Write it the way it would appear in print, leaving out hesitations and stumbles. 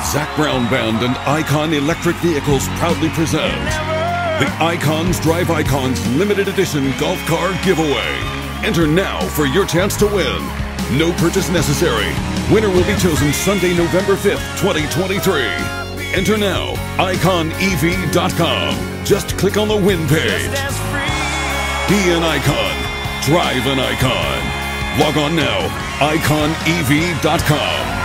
Zac Brown Band and Icon Electric Vehicles proudly present the Icons Drive Icons Limited Edition Golf Car Giveaway. Enter now for your chance to win. No purchase necessary. Winner will be chosen Sunday, November 5th, 2023. Enter now, iconev.com. Just click on the win page. Be an icon. Drive an icon. Log on now, iconev.com.